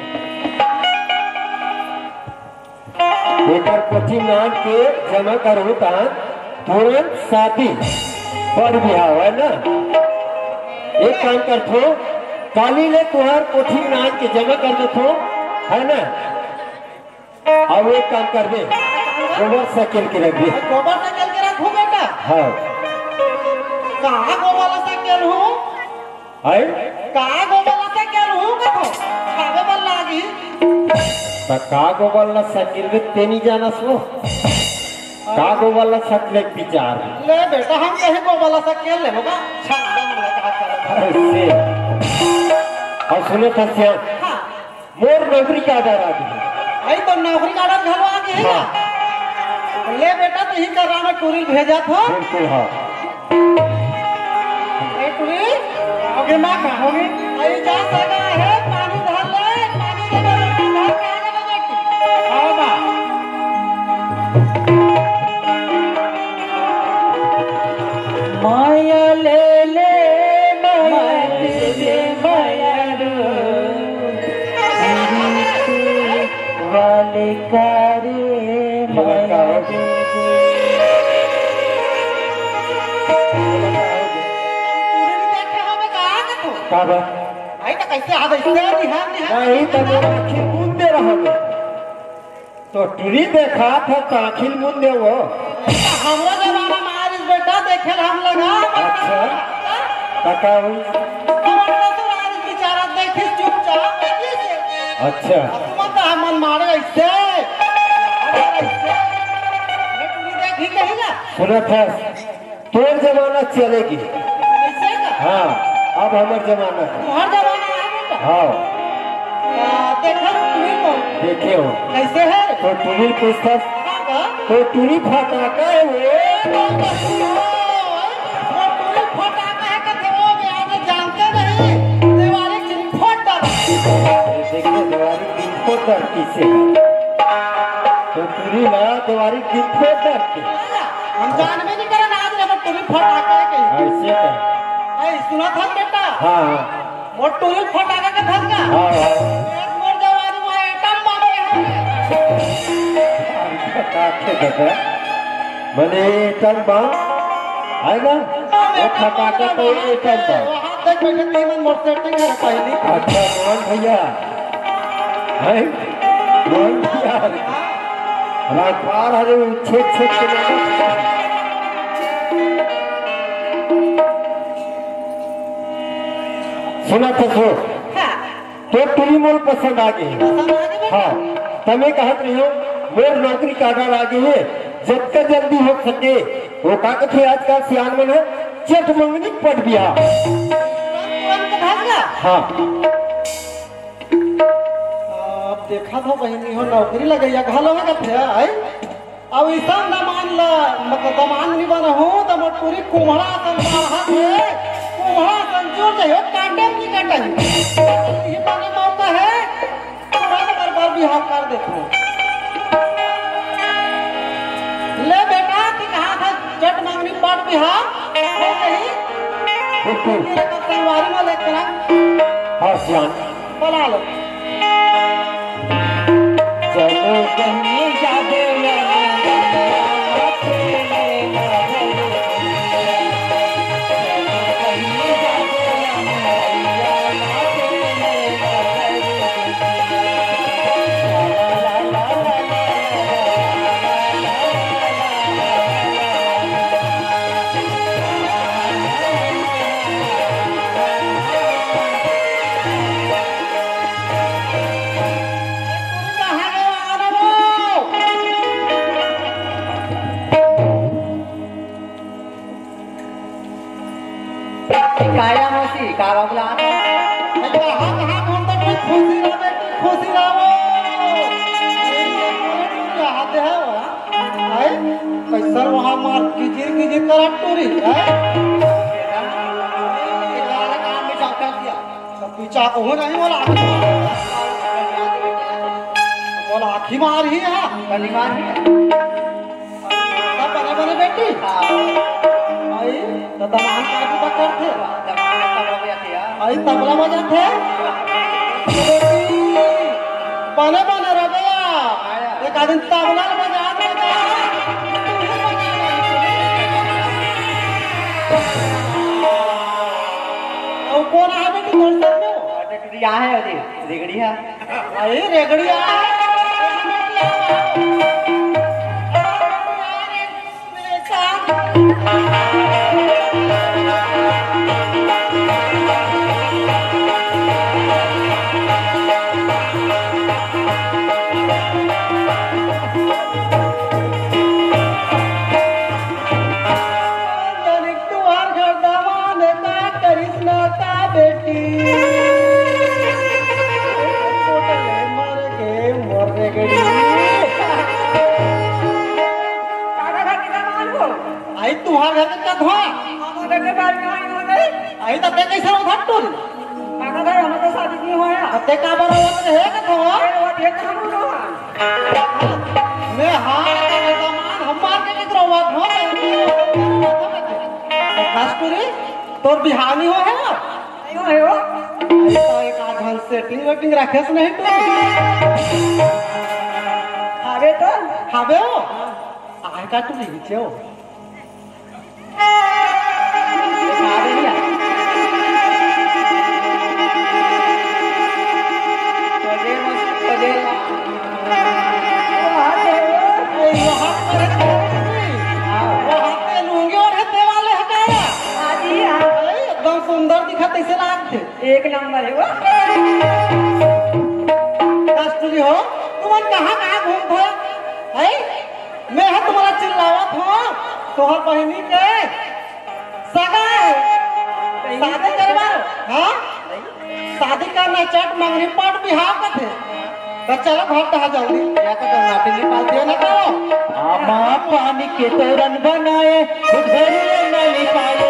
एक कोठी नाम के जमा करो तान तुरंत शादी पर बिहाव है ना? एक काम कर थो काली ले तुहार कोठी में आज के जमा कर दे तो है ना। अब एक काम कर दे, गोबर साइकिल के रख दे। गोबर साइकिल के रखू बेटा। हाँ कहाँ गोबर साइकिल हूँ? है कहाँ गोबर साइकिल हूँ? कहो खावे बल लागी। का गोबर साइकिल में तेनी जाना सो का गोबर साइकिल विचार ले बेटा हम कहीं गोबर साइकिल ले होगा। ऐसे और सुने था श्याम हाँ मोर नौकरी का आधार आ गई। आई तो नौकरी का ऑर्डर घलो आ गई है ना। ले बेटा तू ही कर रहा मैं टूरिल भेजा था। बिल्कुल हाँ ए टूरिल आगे ना कहोगे आई जा सका है पानी धर ले पानी दे दे घर के आगे में बेटी। आओ बा माया ले ले माया ले माया वाले करे माया दे का बा आई तो कैसे आ गई ध्यान नहीं तो मेरा आखिर मुंदे रहोगे तो टूरी देखा था तो आखिर मुंदे वो हमरा जमाना में आज बेटा देखे हम लगा। अच्छा काका हुई हमारा तो आज बेचारा देखी चुपचाप देखी से अच्छा मत मन मारे ऐसे देखी कहीं ना सुना था तोर जमाना चलेगी। ऐसे का हाँ अब हमार जमाना है। हर जमाना है बेटा। हाँ देखा तुम्ही को देखे हो कैसे है तो टूरी पूछता तो टूरी फटाका है वो टूरी फटाका है कहते वो भी आगे जानते नहीं दिवाली की फोट डाल देखिए दिवाली दिन फोट डरती से तो टूरी लगा दिवाली दिन फोट डरती हम जान में नहीं करना आज रे टूरी फटाका है कहीं ऐसे का ऐ सुना था बेटा। हाँ वो टूरी फटाका का धक्का हाँ एक मोर जवानी में एटम बम है फटाके दादा मने एटम बम आएगा वो फटाका तो एटम बम वहां तक बैठे तीन मोर सेटिंग है पहली। अच्छा मोहन भैया है मोहन भैया राजपाल हरे छेक छेक के सुना तो सो तो टूरी मोल पसंद आ गई। हाँ तमें कहत रही हो मोर नौकरी का आधार आ गई है जितना जल्दी हो सके वो कागज है आजकल सियान में है चट मंगनी पड़ गया। हाँ अब देखा था बहनी हो नौकरी लगैया घलो है कथे आई अब ऐसा दमान ला मतलब दमान नहीं बना हो तो मोर पूरी कुम्हड़ा सन बाहर है कुम्हड़ा सन जोर जाइयो काटे नहीं काटे ये बने मौका है पूरा बार बिहार कर देखो। ले बेटा कि कहा था जट मंगनी पाट बिहार है कहीं बिल्कुल मेरे को तलवारी में लेकर हाँ सियान बना लो चलो कहीं जादे काया मौसी का बाबला कहाँ ढूंढते कोई खुशी रहो बेटी खुशी रहो हाथ है वहाँ कैसर वहाँ मार कीजिर करा टूरी पीछा को हो नहीं बोला आखी मार ही है सब बने बने बेटी आई तो दमान काटी पकड़ थे आई तबला बजा थे बने बने रबेया एक आदमी तबला बजा कौन है बेटी कौन सा क्या है अरे रेगड़िया अरे रेगड़िया तुम्हारे घर का धुआ आई तब कैसे उठटुल काका घर हमारे शादी नहीं हुआ अब ते का बराबर है का धुआ मैं हां सामान हम मार के निकलवा धुआ खास करे तोर बिहानी हो है नहीं हो ऐसा एक आधन सेटिंग वेटिंग रखेस नहीं तो खावे हो आय का तू नीचे हो सुंदर दिखत ऐसे लागते एक नंबर है वो कस्तूरी हो तुम कहाँ घूमते है मैं है तुम्हारा चिल्लावत हो तोहर बहनी के सगा है शादी करवा हाँ शादी करना चट मंगनी पट बिहार का थे तो चलो घर कहा जल्दी या तो नाटी निकाल दिया ना करो आमा पानी के तोरन बनाए उधर न निकाले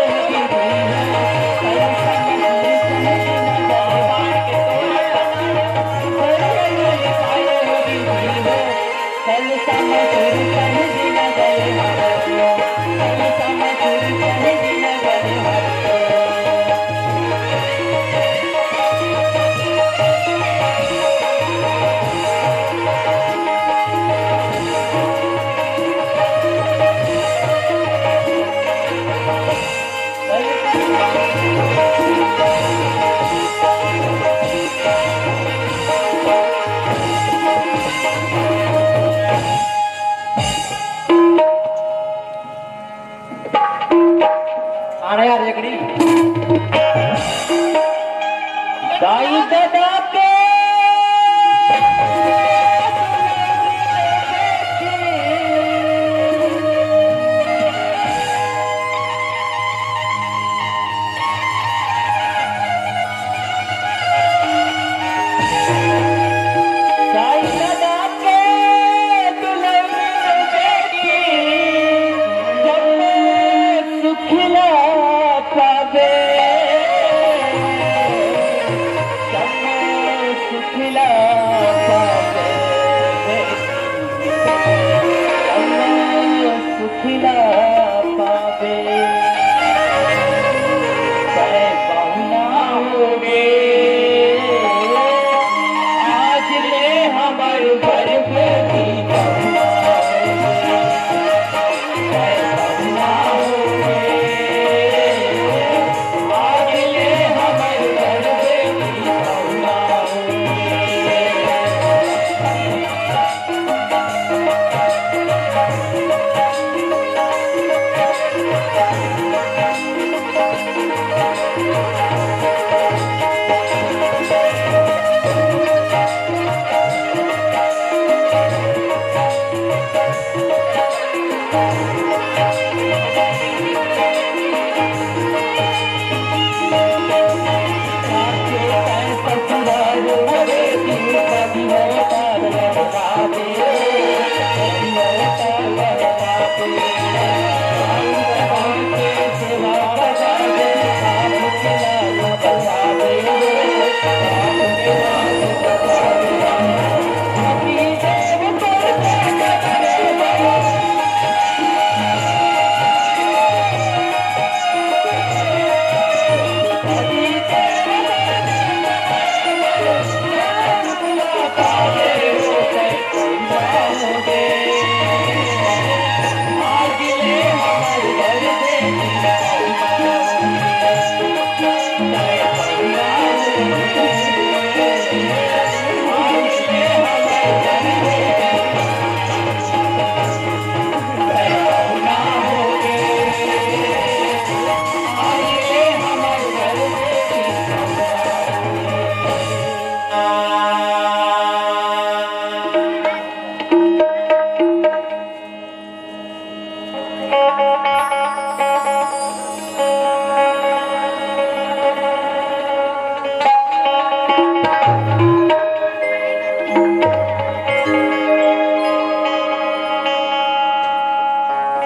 अरे यार रेगड़ी दाई दादा के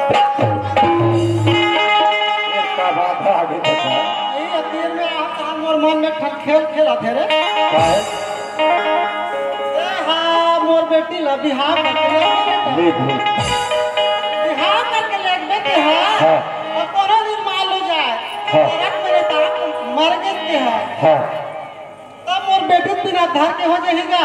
इसका बात है, आगे बता। यही अतीर में आप मोर मन में खेल खेला थे रे। क्या है? ए हाँ मोर बेटी ला बिहार करके ले बिहार करके ले बेटे है। हाँ। और कोनो दिन मान लो जाए। हाँ। तरक मेरे तरक मर गए थे है। हाँ। तब मोर बेटी बिना धर के हो जाएगा।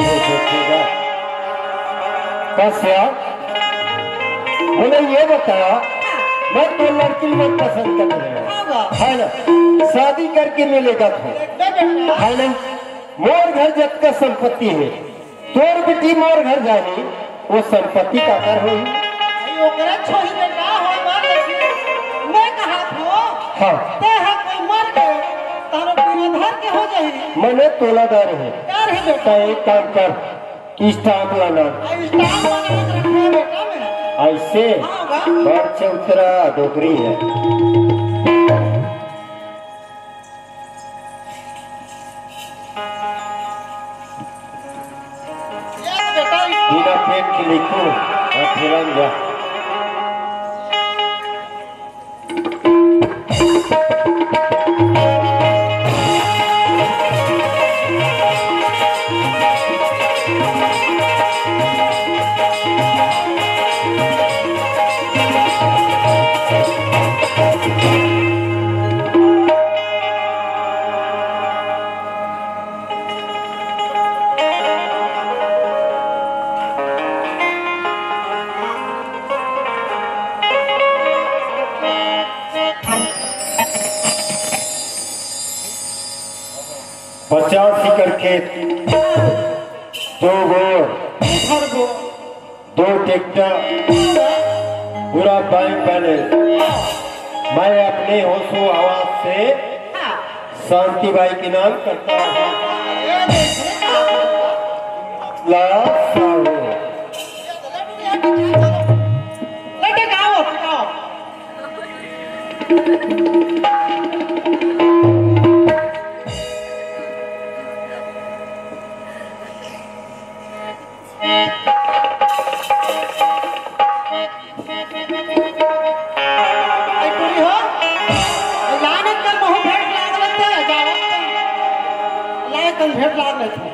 कैसे? मुझे ये बता, मैं तो लड़की में पसंद कर रहा हूँ, है ना? शादी करके मिलेगा तो, है ना? मोर घर जब का संपत्ति है, तोर बेटी मोर घर जानी, वो संपत्ति का कर होई। ओकरे छोही बेटा हो मर गई। मैं कहा था, हाँ। ते है कोई मर गए, तारो बिना धर के हो जाए। मैंने तोलादार है। क्या रे बेटा? तो एक काम कर, स्टाम्प लाना। स्टाम्प बना के रखा है बेटा मैं। ऐसे हाँ बा। बड़ चौतरा डोकरी है। ये बेटा बिना पेट के लिखो और फिर जा। पचास एकड़ खेत, 2 गोर, 2 ट्रैक्टर, पूरा बैंक बैलेंस। मैं अपने होशो आवाज से शांति बाई के नाम करता हूँ। लटे गाओ गाओ। भेंट लाग ले थे।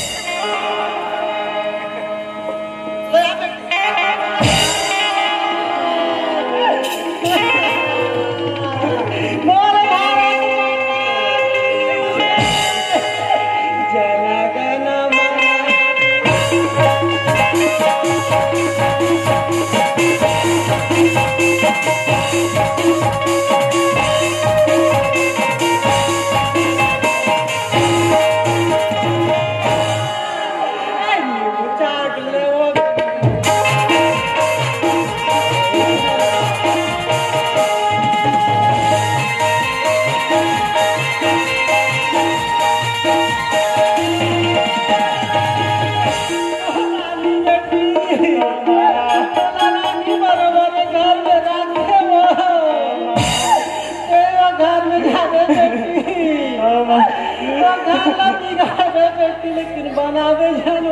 लेकिन बनावे जानो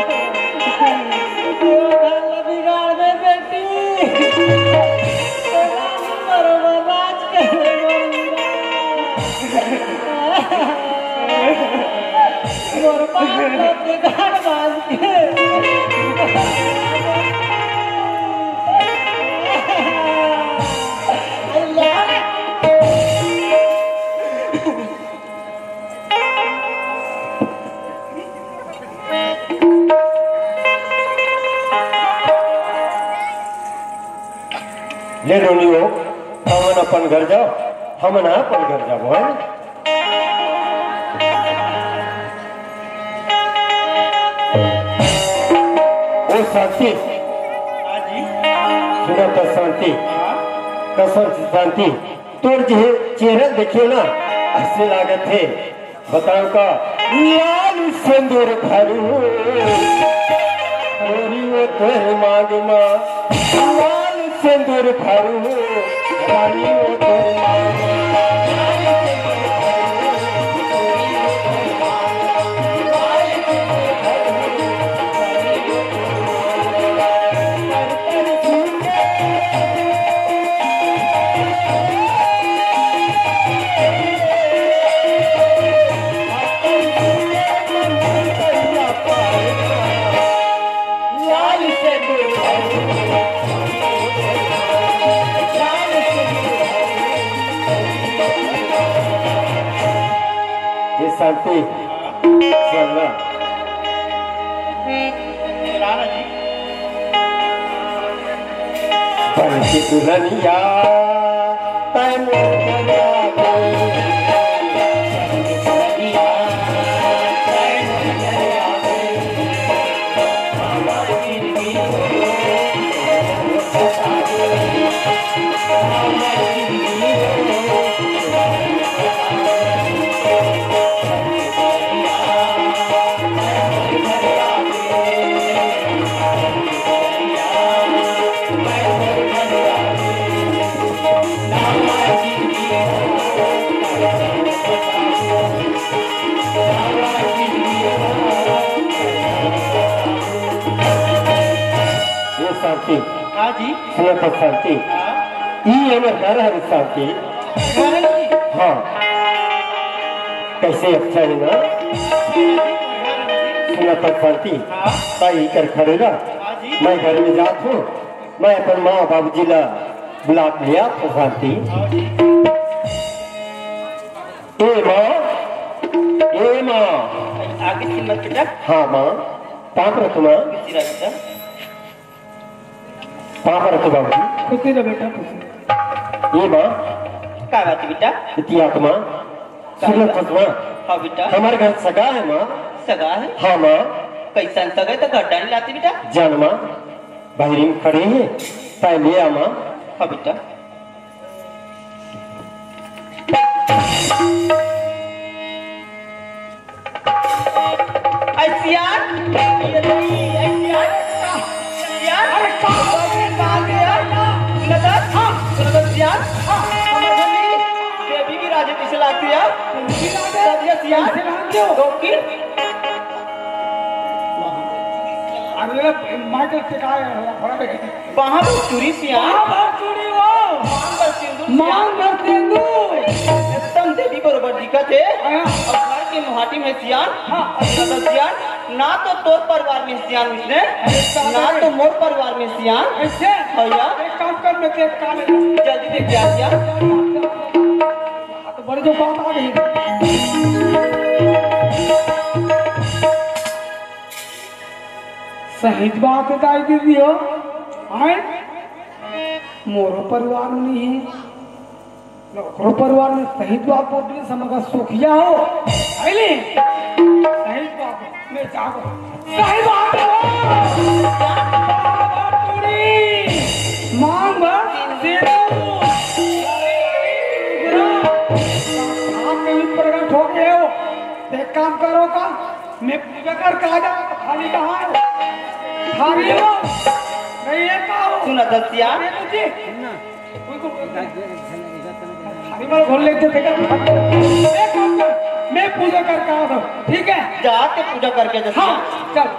बिगाड़ में बेटी राज मोर बाप के घर बांध के ले रोनियो, हम अपन घर जाओ, हम ना अपन घर जाओ, है ओ शांति सुनो तो शांति कसम से शांति तोर जो चेहरा देखिए ना ऐसे लागत है बताओ का लाल सिंदूर भरू वो तोर मांग मां लाल सिंदूर भरू रानी वो तोर मांग शांति चलना राणा जी बन के दुल्हनिया तैन शांति हाँ जी सुनो तो शांति ये हमें घर है शांति हाँ कैसे अच्छा है ना सुनो तो शांति ताई कर खड़े रहा मैं घर में जात हूँ मैं अपन माँ बाबूजी ला बुला लिया तो शांति ए माँ आगे से मत बेटा हाँ माँ पाप रखो माँ पाप रखो बाबूजी खुशी रह बेटा खुशी ये माँ क्या बात है बेटा इतनी आत्मा सुनो फसमा हाँ बेटा हमारे घर सगा है माँ सगा है हाँ माँ कैसा सगा है तो गड्ढा नहीं लाती बेटा जान माँ बाहरी में खड़े हैं पहले आ माँ हाँ बेटा वहाँ पर चूरी एकदम देवी बरोबर दिखत है और घर की मुहाटी में सियान ना तो तोर परिवार में सियान उसने ना तो मोर परिवार में सियान भैया काम कर में जल्दी देख क्या तो बड़ी जो बात आ गई सही बात दाई दीदी हो आए मोरो परिवार नहीं है नौकरो परिवार में सही बात बोलने समझा सुखिया हो आइले सही बात मैं जागो सही बात मांग दे प्रकट हो गए हो एक काम करो का मैं पूजा कर कहा जाऊँ खाली कहाँ है खाली हो नहीं है कहा सुना दसिया खाली बार घोल लेते थे एक काम कर मैं पूजा कर कहा था ठीक है जाके पूजा करके दसिया हाँ चल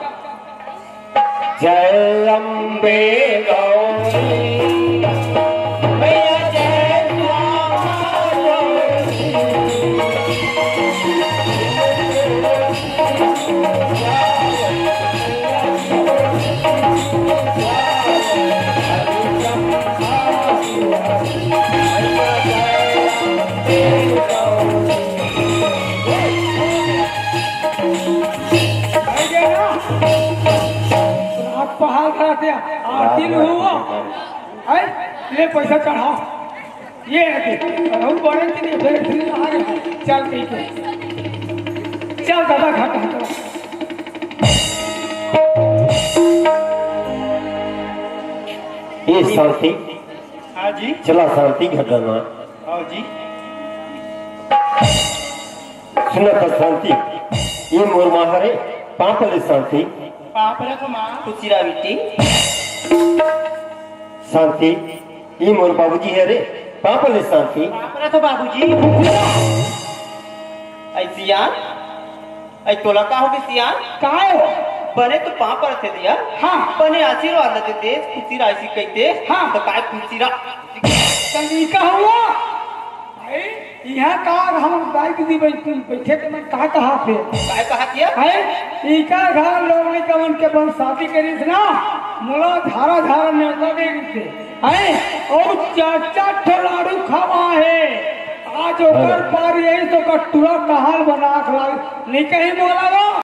जय अम्बे गौरी मैया जय पहाड़ खड़ा थे आरती हुआ है ले पैसा चढ़ाओ ये है बड़े नहीं फिर आ गए चल चल दादा घाटा ये शांति हाँ जी चला शांति घटना हाँ जी सुना तो शांति ये मोर माहरे पापले शांति खुशीरा बेटी शांति ये मोर बाबूजी है रे पापले शांति तो बाबूजी सियान ऐ तोला का होगी सियान काय हो बने तो पापड़ थे दिया हाँ बने आशीर्वाद लेते थे खुशीरा ऐसी कहते हाँ तो काय खुशीरा तरीका हुआ यहाँ का हम दाई दीदी बैठे के मैं कहा थे काय कहा किया है इका घर लोग ने कमन के बन शादी करी थी ना मुला धारा धारा न्योता दे थे है और चाचा ठो लाडू खावा है आज ओकर पार यही तो कटुरा कहाल बना के लाग नहीं कहीं बोला